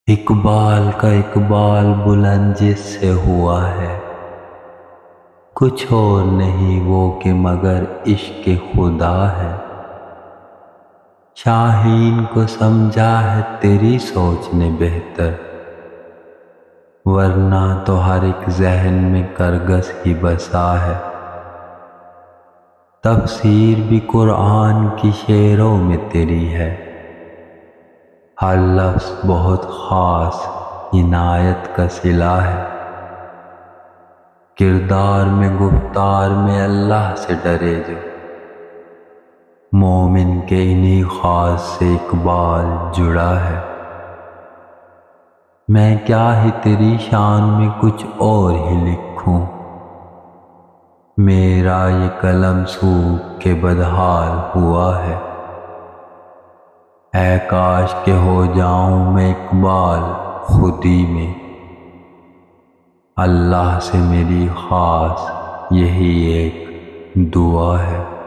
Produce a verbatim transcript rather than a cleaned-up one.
اقبال کا اقبال بلند جس سے ہوا ہے، کچھ اور نہیں وہ کہ مگر عشق خدا ہے۔ شاہین کو سمجھا ہے تیری سوچ نے بہتر، ورنہ تو ہر ایک ذہن میں کرگس ہی بسا ہے۔ تفسیر بھی قرآن کی شعروں میں تیری ہے، ہر لفظ بہت خاص عنایت کا صلہ ہے۔ کردار میں گفتار میں اللہ سے ڈرے جو، مومن کے انہی خاص سے اقبال جڑا ہے۔ میں کیا ہی تیری شان میں کچھ اور ہی لکھوں، میرا یہ قلم سوکھ کے بدحال ہوا ہے۔ اے کاش کہ ہو جاؤں میں اقبال خودی میں، اللہ سے میری خاص یہی ایک دعا ہے۔